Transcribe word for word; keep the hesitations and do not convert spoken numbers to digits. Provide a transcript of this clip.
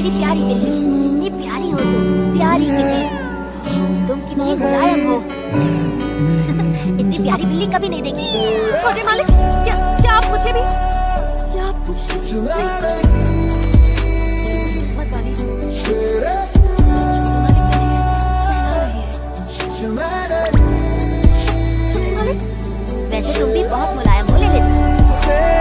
मेरी प्यारी बिल्ली, कितनी प्यारी हो तुम, प्यारी बिल्ली, तुम कितनी मुलायम हो। इतनी प्यारी बिल्ली कभी नहीं देखी। छोटे मालिक, क्या क्या आप मुझे भी क्या आप मुझे किस्मत वाली वैसे तुम भी बहुत मुलायम हो, ले लेती।